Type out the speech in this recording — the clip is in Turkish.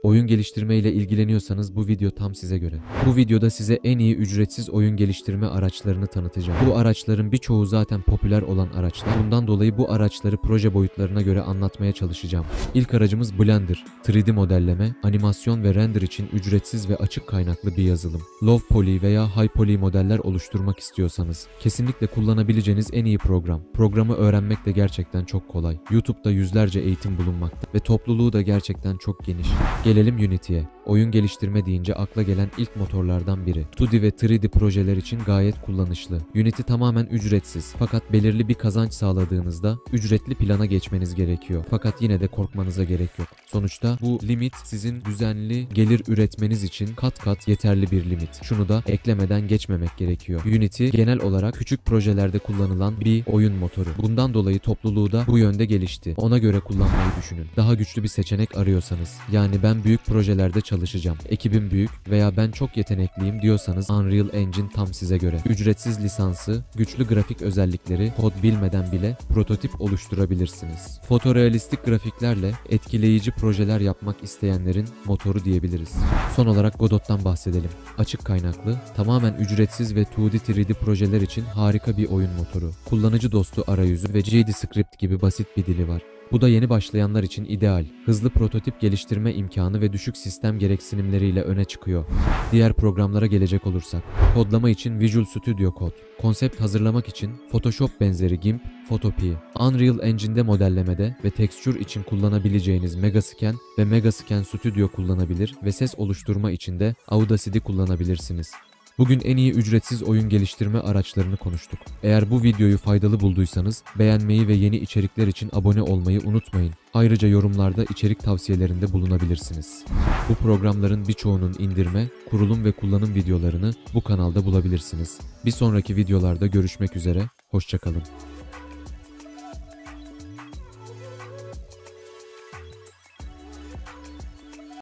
Oyun geliştirme ile ilgileniyorsanız bu video tam size göre. Bu videoda size en iyi ücretsiz oyun geliştirme araçlarını tanıtacağım. Bu araçların birçoğu zaten popüler olan araçlar. Bundan dolayı bu araçları proje boyutlarına göre anlatmaya çalışacağım. İlk aracımız Blender. 3D modelleme, animasyon ve render için ücretsiz ve açık kaynaklı bir yazılım. Low poly veya high poly modeller oluşturmak istiyorsanız kesinlikle kullanabileceğiniz en iyi program. Programı öğrenmek de gerçekten çok kolay. YouTube'da yüzlerce eğitim bulunmakta ve topluluğu da gerçekten çok geniş. Gelelim Unity'ye. Oyun geliştirme deyince akla gelen ilk motorlardan biri. 2D ve 3D projeler için gayet kullanışlı. Unity tamamen ücretsiz. Fakat belirli bir kazanç sağladığınızda ücretli plana geçmeniz gerekiyor. Fakat yine de korkmanıza gerek yok. Sonuçta bu limit sizin düzenli gelir üretmeniz için kat kat yeterli bir limit. Şunu da eklemeden geçmemek gerekiyor. Unity genel olarak küçük projelerde kullanılan bir oyun motoru. Bundan dolayı topluluğu da bu yönde gelişti. Ona göre kullanmayı düşünün. Daha güçlü bir seçenek arıyorsanız, yani ben büyük projelerde çalışacağım, ekibim büyük veya ben çok yetenekliyim diyorsanız Unreal Engine tam size göre. Ücretsiz lisansı, güçlü grafik özellikleri, kod bilmeden bile prototip oluşturabilirsiniz. Fotorealistik grafiklerle etkileyici projeler yapmak isteyenlerin motoru diyebiliriz. Son olarak Godot'tan bahsedelim. Açık kaynaklı, tamamen ücretsiz ve 2D 3D projeler için harika bir oyun motoru. Kullanıcı dostu arayüzü ve GDScript gibi basit bir dili var. Bu da yeni başlayanlar için ideal. Hızlı prototip geliştirme imkanı ve düşük sistem gereksinimleriyle öne çıkıyor. Diğer programlara gelecek olursak, kodlama için Visual Studio Code, konsept hazırlamak için Photoshop benzeri GIMP, Photopea, Unreal Engine'de modellemede ve texture için kullanabileceğiniz Megascan ve Megascan Studio kullanabilir ve ses oluşturma için de Audacity kullanabilirsiniz. Bugün en iyi ücretsiz oyun geliştirme araçlarını konuştuk. Eğer bu videoyu faydalı bulduysanız beğenmeyi ve yeni içerikler için abone olmayı unutmayın. Ayrıca yorumlarda içerik tavsiyelerinde bulunabilirsiniz. Bu programların birçoğunun indirme, kurulum ve kullanım videolarını bu kanalda bulabilirsiniz. Bir sonraki videolarda görüşmek üzere, hoşça kalın.